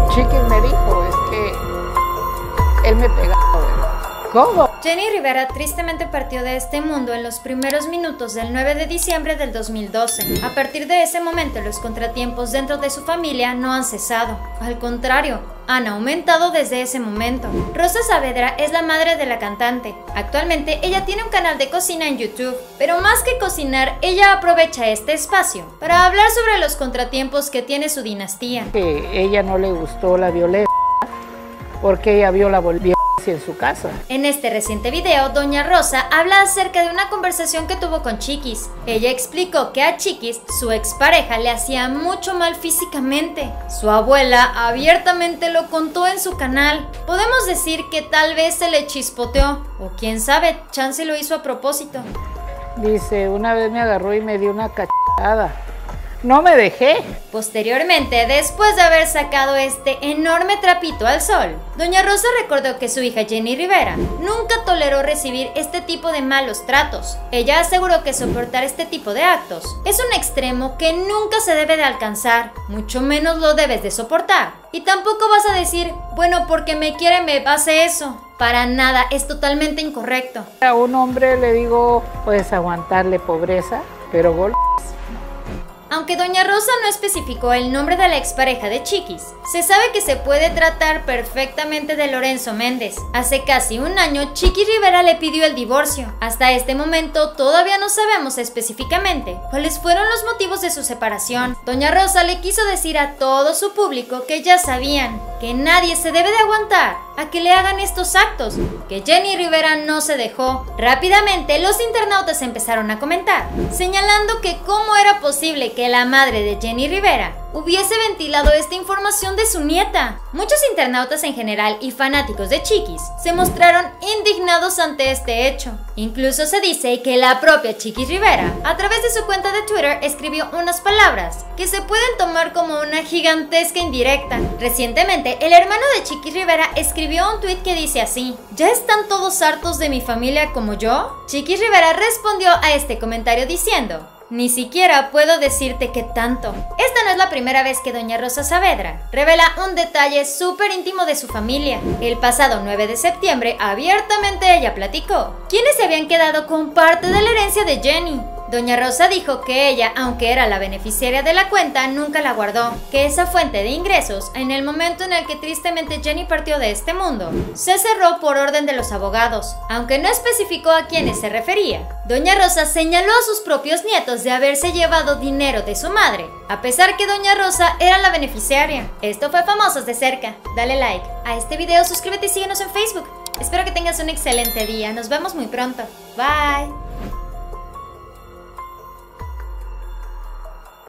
Chiquis me dijo, es que él me pegaba, ¿verdad? ¿Cómo? Jenny Rivera tristemente partió de este mundo en los primeros minutos del 9 de diciembre del 2012. A partir de ese momento, los contratiempos dentro de su familia no han cesado. Al contrario, han aumentado desde ese momento. Rosa Saavedra es la madre de la cantante. Actualmente, ella tiene un canal de cocina en YouTube. Pero más que cocinar, ella aprovecha este espacio para hablar sobre los contratiempos que tiene su dinastía. Que ella no le gustó la violencia porque ella vio la violencia en su casa. En este reciente video, Doña Rosa habla acerca de una conversación que tuvo con Chiquis. Ella explicó que a Chiquis, su expareja, le hacía mucho mal físicamente. Su abuela abiertamente lo contó en su canal. Podemos decir que tal vez se le chispoteó, o quién sabe, chance lo hizo a propósito. Dice, una vez me agarró y me dio una cachetada. No me dejé. Posteriormente, después de haber sacado este enorme trapito al sol, Doña Rosa recordó que su hija Jenny Rivera nunca toleró recibir este tipo de malos tratos. Ella aseguró que soportar este tipo de actos es un extremo que nunca se debe de alcanzar, mucho menos lo debes de soportar. Y tampoco vas a decir, bueno, porque me quiere me hace eso. Para nada, es totalmente incorrecto. A un hombre le digo, puedes aguantarle pobreza, pero golpes. Aunque Doña Rosa no especificó el nombre de la expareja de Chiquis, se sabe que se puede tratar perfectamente de Lorenzo Méndez. Hace casi un año, Chiquis Rivera le pidió el divorcio. Hasta este momento todavía no sabemos específicamente cuáles fueron los motivos de su separación. Doña Rosa le quiso decir a todo su público que ya sabían que nadie se debe de aguantar a que le hagan estos actos, que Jenny Rivera no se dejó. Rápidamente los internautas empezaron a comentar, señalando que cómo era posible que la madre de Jenny Rivera hubiese ventilado esta información de su nieta. Muchos internautas en general y fanáticos de Chiquis se mostraron indignados ante este hecho. Incluso se dice que la propia Chiquis Rivera, a través de su cuenta de Twitter, escribió unas palabras que se pueden tomar como una gigantesca indirecta. Recientemente, el hermano de Chiquis Rivera escribió un tweet que dice así: ¿ya están todos hartos de mi familia como yo? Chiquis Rivera respondió a este comentario diciendo: ni siquiera puedo decirte qué tanto. Esta no es la primera vez que Doña Rosa Saavedra revela un detalle súper íntimo de su familia. El pasado 9 de septiembre, abiertamente ella platicó quiénes se habían quedado con parte de la herencia de Jenny. Doña Rosa dijo que ella, aunque era la beneficiaria de la cuenta, nunca la guardó, que esa fuente de ingresos, en el momento en el que tristemente Jenny partió de este mundo, se cerró por orden de los abogados. Aunque no especificó a quiénes se refería, Doña Rosa señaló a sus propios nietos de haberse llevado dinero de su madre, a pesar que Doña Rosa era la beneficiaria. Esto fue Famosos de Cerca. Dale like a este video, suscríbete y síguenos en Facebook. Espero que tengas un excelente día. Nos vemos muy pronto. Bye.